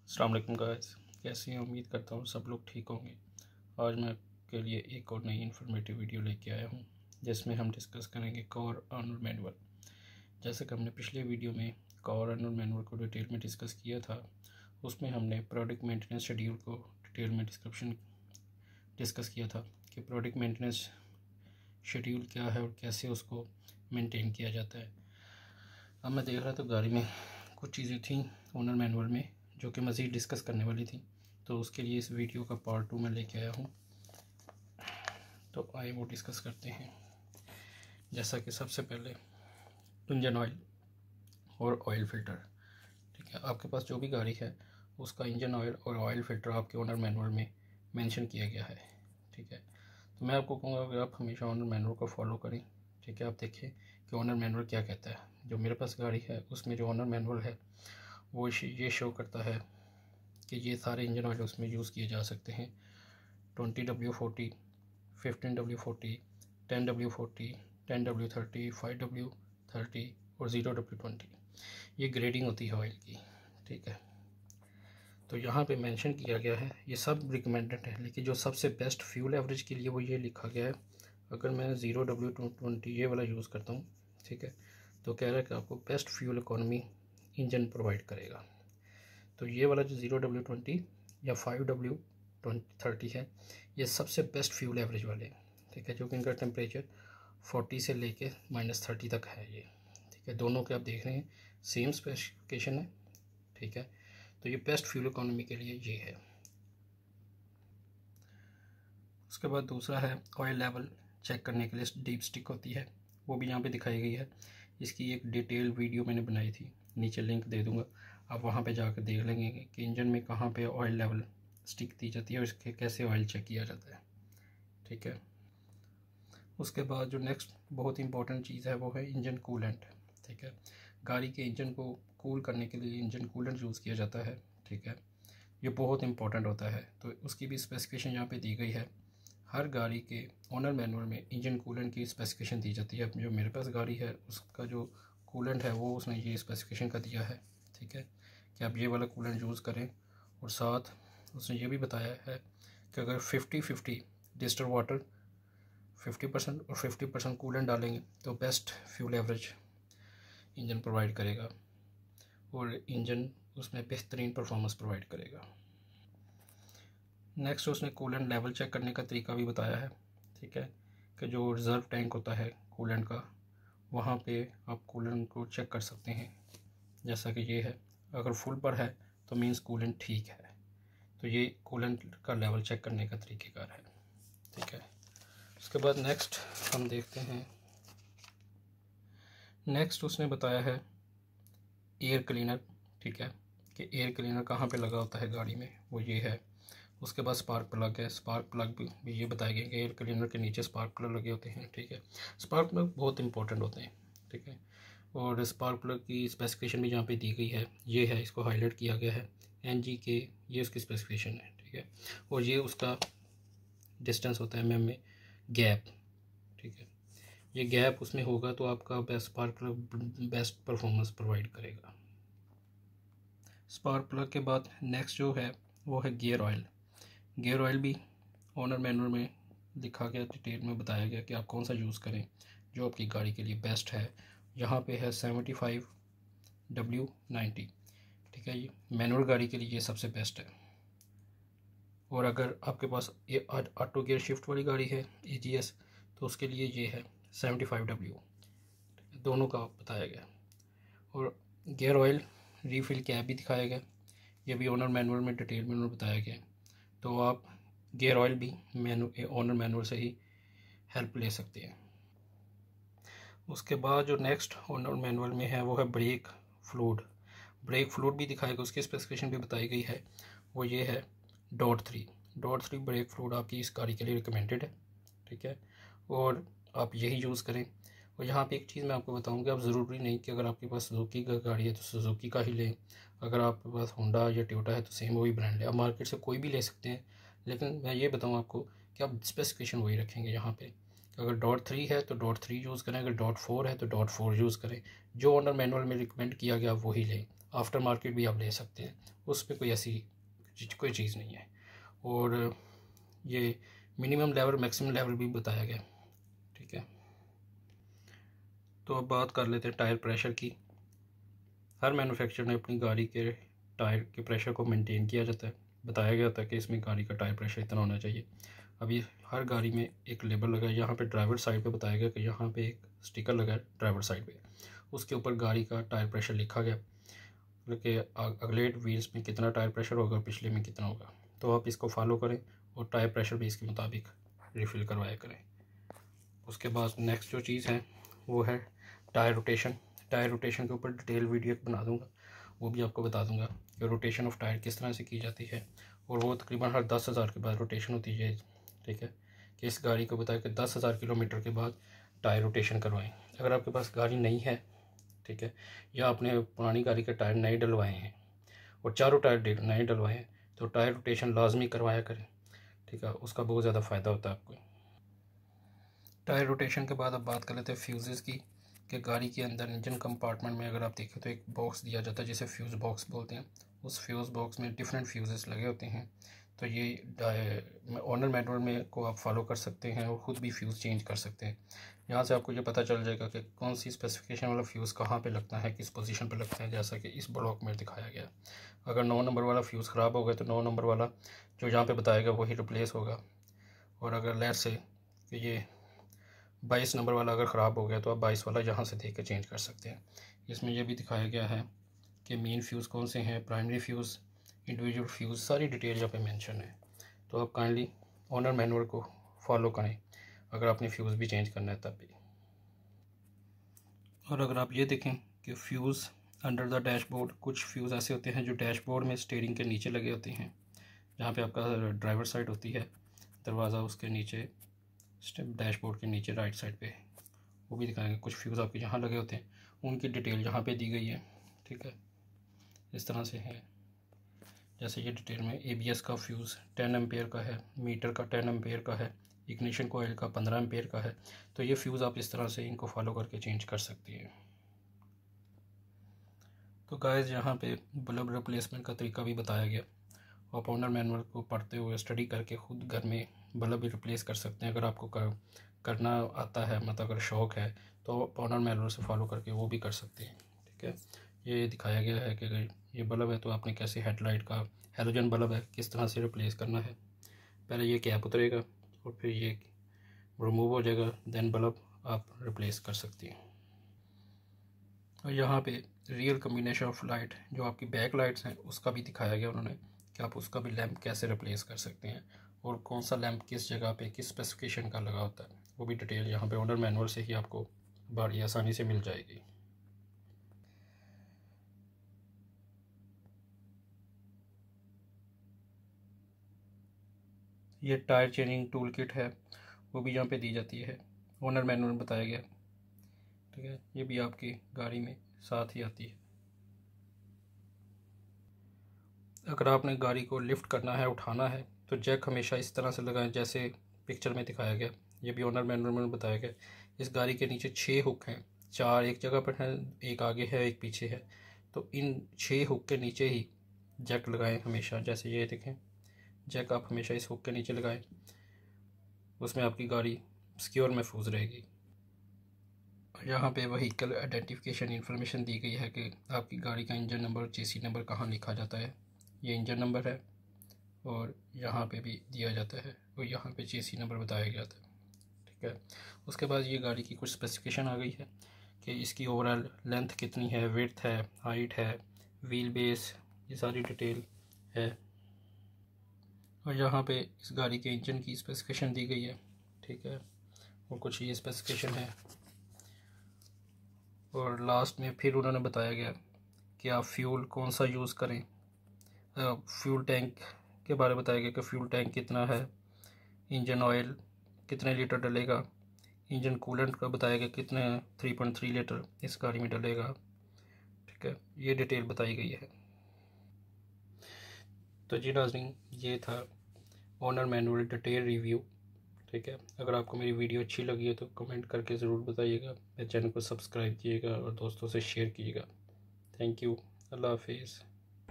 अस्सलाम वालेकुम गाइस, कैसे हैं? उम्मीद करता हूँ सब लोग ठीक होंगे। आज मैं आपके लिए एक और नई इन्फॉर्मेटिव वीडियो लेके आया हूँ जिसमें हम डिस्कस करेंगे कार ऑनर मैनुअल। जैसे कि हमने पिछले वीडियो में कार ऑनर मैनुअल को डिटेल में डिस्कस किया था, उसमें हमने प्रोडक्ट मेंटेनेंस शेड्यूल को डिटेल में डिस्कस किया था कि प्रोडक्ट मेंटेनेंस शेड्यूल क्या है और कैसे उसको मेंटेन किया जाता है। अब मैं देख रहा था गाड़ी में कुछ चीज़ें थी ओनर मैनुअल में जो कि मज़ीद डिस्कस करने वाली थी, तो उसके लिए इस वीडियो का पार्ट 2 में लेके आया हूँ। तो आइए वो डिस्कस करते हैं। जैसा कि सबसे पहले इंजन ऑयल और ऑयल फ़िल्टर, ठीक है। आपके पास जो भी गाड़ी है उसका इंजन ऑयल और ऑयल फ़िल्टर आपके ओनर मैनुअल में मेंशन किया गया है, ठीक है। तो मैं आपको कहूँगा कि आप हमेशा ओनर मैनुअल को फॉलो करें, ठीक है। आप देखें कि ओनर मैनुअल क्या कहता है। जो मेरे पास गाड़ी है उसमें जो ओनर मैनुअल है वो ये शो करता है कि ये सारे इंजन ऑयल उसमें यूज़ किए जा सकते हैं। 20W40, 15W40, 10W40, 10W30, 5W30 और 0W20, ये ग्रेडिंग होती है ऑयल की, ठीक है। तो यहाँ पे मेंशन किया गया है, ये सब रिकमेंडेड है, लेकिन जो सबसे बेस्ट फ्यूल एवरेज के लिए वो ये लिखा गया है। अगर मैं 0W20 ये वाला यूज़ करता हूँ, ठीक है, तो कह रहा है कि आपको best fuel economy engine provide करेगा। तो ये वाला जो 0W20 या 5W30 है, ये सबसे बेस्ट फ्यूल एवरेज वाले हैं, ठीक है, जो कि इनका टेम्परेचर 40 से लेके -30 तक है ये, ठीक है। दोनों के आप देख रहे हैं सेम स्पेसिफिकेशन है, ठीक है। तो ये बेस्ट फ्यूल इकोनॉमी के लिए ये है। उसके बाद दूसरा है ऑयल लेवल चेक करने के लिए डीप स्टिक होती है, वो भी यहाँ पे दिखाई गई है। इसकी एक डिटेल वीडियो मैंने बनाई थी, नीचे लिंक दे दूँगा, आप वहाँ पे जाकर देख लेंगे कि इंजन में कहाँ पे ऑयल लेवल स्टिक दी जाती है और इसके कैसे ऑयल चेक किया जाता है, ठीक है। उसके बाद जो नेक्स्ट बहुत इंपॉर्टेंट चीज़ है वो है इंजन कूलेंट, ठीक है। गाड़ी के इंजन को कूल करने के लिए इंजन कूलेंट यूज़ किया जाता है, ठीक है। ये बहुत इंपॉर्टेंट होता है, तो उसकी भी स्पेसिफिकेशन यहाँ पे दी गई है। हर गाड़ी के ओनर मैनुअल में इंजन कूलेंट की स्पेसिफिकेशन दी जाती है। जो मेरे पास गाड़ी है उसका जो कूलेंट है वो उसने ये स्पेसिफिकेशन का दिया है, ठीक है, कि आप ये वाला कूलेंट यूज़ करें। और साथ उसने ये भी बताया है कि अगर 50-50 डिस्टर वाटर 50% और 50% कूलेंट डालेंगे तो best fuel average engine provide करेगा और इंजन उसमें बेहतरीन परफॉर्मेंस प्रोवाइड करेगा। नेक्स्ट उसने कूलेंट लेवल चेक करने का तरीका भी बताया है, ठीक है, कि जो रिज़र्व टैंक होता है कूलेंट का, वहाँ पे आप कूलेंट को चेक कर सकते हैं। जैसा कि ये है, अगर फुल पर है तो मीन्स कूलेंट ठीक है। तो ये कूलेंट का लेवल चेक करने का तरीक़ेकार है, ठीक है। उसके बाद नेक्स्ट हम देखते हैं, नेक्स्ट उसने बताया है एयर क्लीनर, ठीक है, कि एयर क्लीनर कहाँ पे लगा होता है गाड़ी में, वो ये है। उसके बाद स्पार्क प्लग है, स्पार्क प्लग भी ये बताया गया कि एयर क्लीनर के नीचे स्पार्क प्लग लगे होते हैं, ठीक है। स्पार्क प्लग बहुत इंपॉर्टेंट होते हैं, ठीक है। और स्पार्क प्लग की स्पेसिफिकेशन भी यहाँ पे दी गई है, ये है, इसको हाईलाइट किया गया है NG के, ये उसकी स्पेसिफिकेशन है, ठीक है। और ये उसका डिस्टेंस होता है में गैप, ठीक है। ये गैप उसमें होगा तो आपका best spark plug best performance provide करेगा। स्पार्क प्लग के बाद नेक्स्ट जो है वो है गियर ऑयल। गियर ऑयल भी ओनर मैनुअल में लिखा गया, डिटेल में बताया गया कि आप कौन सा यूज़ करें जो आपकी गाड़ी के लिए बेस्ट है। यहाँ पे है 75W90, ठीक है। ये मैनुअल गाड़ी के लिए ये सबसे बेस्ट है। और अगर आपके पास ये ऑटो गियर शिफ्ट वाली गाड़ी है AGS, तो उसके लिए ये है 75W, दोनों का बताया गया। और गियर ऑयल रीफिल कैप भी दिखाया गया, ये भी ओनर मैनुअल में डिटेल में बताया गया। तो आप गियर ऑयल भी ओनर मैनुअल से ही हेल्प ले सकते हैं। उसके बाद जो नेक्स्ट ओनर मैनुअल में है वो है ब्रेक फ्लूइड। ब्रेक फ्लूइड भी दिखाएगा, उसकी स्पेसिफिकेशन भी बताई गई है, वो ये है .3 ब्रेक फ्लूइड आपकी इस गाड़ी के लिए रिकमेंडेड है, ठीक है। और आप यही यूज़ करें। और यहाँ पे एक चीज़ मैं आपको बताऊँगा, आप ज़रूरी नहीं कि अगर आपके पास सुजुकी का गाड़ी है तो सुजुकी का ही लें, अगर आपके पास होंडा या टोयोटा है तो सेम वही ब्रांड है, आप मार्केट से कोई भी ले सकते हैं। लेकिन मैं ये बताऊँ आपको कि आप स्पेसिफिकेशन वही रखेंगे। यहाँ पे अगर .3 है तो .3 यूज़ करें, अगर .4 है तो .4 यूज़ करें। जो ओनर मैनुअल में रिकमेंड किया गया वही लें, आफ्टर मार्केट भी आप ले सकते हैं, उस पर कोई ऐसी कोई चीज़ नहीं है। और ये मिनिमम लेवल मैक्सिमम लेवल भी बताया गया, ठीक है। तो अब बात कर लेते हैं टायर प्रेशर की। हर मैन्युफैक्चरर ने अपनी गाड़ी के टायर के प्रेशर को मेंटेन किया जाता है, बताया गया था कि इसमें गाड़ी का टायर प्रेशर इतना होना चाहिए। अभी हर गाड़ी में एक लेबल लगा है, यहाँ पे ड्राइवर साइड पे बताया गया कि यहाँ पे एक स्टिकर लगा है ड्राइवर साइड पे, उसके ऊपर गाड़ी का टायर प्रेशर लिखा गया कि अगले व्हील्स में कितना टायर प्रेशर होगा, पिछले में कितना होगा। तो आप इसको फॉलो करें और टायर प्रेशर भी इसके मुताबिक रिफ़िल करवाया करें। उसके बाद नेक्स्ट जो चीज़ है वो है टायर रोटेशन। टायर रोटेशन के ऊपर डिटेल वीडियो बना दूंगा, वो भी आपको बता दूंगा कि रोटेशन ऑफ टायर किस तरह से की जाती है। और वो तकरीबन हर 10,000 के बाद रोटेशन होती है, ठीक है। कि इस गाड़ी को बताया कि 10,000 किलोमीटर के बाद टायर रोटेशन करवाएं। अगर आपके पास गाड़ी नहीं है, ठीक है, या आपने पुरानी गाड़ी के टायर नए डलवाए हैं और चारों टायर नए डलवाए हैं, तो टायर रोटेशन लाजमी करवाया करें, ठीक है। उसका बहुत ज़्यादा फ़ायदा होता है आपको। टायर रोटेशन के बाद अब बात कर लेते हैं फ्यूज़ेस की, कि गाड़ी के अंदर इंजन कंपार्टमेंट में अगर आप देखें तो एक बॉक्स दिया जाता है जिसे फ्यूज़ बॉक्स बोलते हैं। उस फ्यूज़ बॉक्स में डिफरेंट फ्यूज़ेस लगे होते हैं। तो ये ओनर मैनुअल में को आप फॉलो कर सकते हैं और ख़ुद भी फ्यूज़ चेंज कर सकते हैं। यहाँ से आपको ये पता चल जाएगा कि कौन सी स्पेसिफिकेशन वाला फ्यूज़ कहाँ पे लगता है, किस पोजीशन पे लगता है, जैसा कि इस ब्लॉक में दिखाया गया। अगर 9 नंबर वाला फ्यूज़ ख़राब हो गया तो 9 नंबर वाला जो यहाँ पे बताएगा वही रिप्लेस होगा। और अगर लेट से ये 22 नंबर वाला अगर ख़राब हो गया तो आप 22 वाला यहाँ से देख के चेंज कर सकते हैं। इसमें यह भी दिखाया गया है कि मेन फ्यूज़ कौन से हैं, प्राइमरी फ्यूज़, इंडिविजुअल फ्यूज़, सारी डिटेल यहाँ पे मेंशन है। तो आप काइंडली ओनर मैनुअल को फॉलो करें अगर आपने फ्यूज़ भी चेंज करना है तब भी। और अगर आप ये देखें कि फ्यूज़ अंडर द डैशबोर्ड, कुछ फ्यूज़ ऐसे होते हैं जो डैशबोर्ड में स्टीयरिंग के नीचे लगे होते हैं, जहाँ पे आपका ड्राइवर साइड होती है, दरवाज़ा उसके नीचे, डैशबोर्ड के नीचे राइट साइड पे, वो भी दिखाएंगे। कुछ फ्यूज़ आपके यहाँ लगे होते हैं, उनकी डिटेल यहाँ पे दी गई है, ठीक है। इस तरह से है, जैसे ये डिटेल में ABS का फ्यूज़ 10 एम्पेयर का है, मीटर का 10 एम्पेयर का है, इग्निशन कोयल का 15 एम्पेयर का है। तो ये फ्यूज़ आप इस तरह से इनको फॉलो करके चेंज कर सकती हैं। तो गाइस यहाँ पे बल्ब रिप्लेसमेंट का तरीका भी बताया गया। आप ओनर मैनुअल को पढ़ते हुए स्टडी करके ख़ुद घर में बल्ब भी रिप्लेस कर सकते हैं। अगर आपको करना आता है, मतलब अगर शौक़ है, तो ओनर मैनुअल से फॉलो करके वो भी कर सकते हैं, ठीक है। ये दिखाया गया है कि अगर ये बल्ब है तो आपने कैसे हेडलाइट का हेलोजन बल्ब है किस तरह से रिप्लेस करना है। पहले ये कैप उतरेगा और फिर ये रिमूव हो जाएगा, देन बल्ब आप रिप्लेस कर सकती हैं। और यहाँ पे रियल कम्बिनेशन ऑफ लाइट, जो आपकी बैक लाइट्स हैं, उसका भी दिखाया गया उन्होंने कि आप उसका भी लैंप कैसे रिप्लेस कर सकते हैं और कौन सा लैंप किस जगह पे किस स्पेसिफिकेशन का लगा होता है। वो भी डिटेल यहाँ पे ओनर मैनुअल से ही आपको बड़ी आसानी से मिल जाएगी। ये टायर चेंजिंग टूल किट है, वो भी यहाँ पे दी जाती है, ओनर मैनुअल में बताया गया, ठीक है। ये भी आपकी गाड़ी में साथ ही आती है। अगर आपने गाड़ी को लिफ्ट करना है, उठाना है, तो जैक हमेशा इस तरह से लगाएं जैसे पिक्चर में दिखाया गया। ये भी ओनर मैनुअल में बताया गया। इस गाड़ी के नीचे 6 हुक हैं, 4 एक जगह पर हैं, एक आगे है एक पीछे है। तो इन 6 हुक के नीचे ही जैक लगाएं हमेशा। जैसे ये देखें, जैक आप हमेशा इस हुक के नीचे लगाएं, उसमें आपकी गाड़ी सिक्योर महफूज रहेगी। यहाँ पे व्हीकल आइडेंटिफिकेशन इन्फॉर्मेशन दी गई है कि आपकी गाड़ी का इंजन नंबर, चेसी नंबर कहाँ लिखा जाता है। ये इंजन नंबर है और यहाँ पे भी दिया जाता है और यहाँ पे चेसी नंबर बताया गया था, ठीक है। उसके बाद ये गाड़ी की कुछ स्पेसिफिकेशन आ गई है कि इसकी ओवरऑल लेंथ कितनी है, विड्थ है, हाइट है, व्हील बेस, ये सारी डिटेल है। और यहाँ पे इस गाड़ी के इंजन की स्पेसिफिकेशन दी गई है, ठीक है। और कुछ ये स्पेसिफिकेशन है। और लास्ट में फिर उन्होंने बताया गया कि आप फ्यूल कौन सा यूज़ करें। फ्यूल टैंक के बारे में बताया गया कि फ्यूल टैंक कितना है, इंजन ऑयल कितने लीटर डलेगा, इंजन कूलेंट का बताया गया कितने 3.3 लीटर इस गाड़ी में डलेगा, ठीक है। ये डिटेल बताई गई है। तो जी नाज़रीन, ये था ओनर मैनुअल डिटेल रिव्यू, ठीक है। अगर आपको मेरी वीडियो अच्छी लगी है तो कमेंट करके ज़रूर बताइएगा, मेरे चैनल को सब्सक्राइब कीजिएगा और दोस्तों से शेयर कीजिएगा। Thank you. अल्लाह हाफिज़।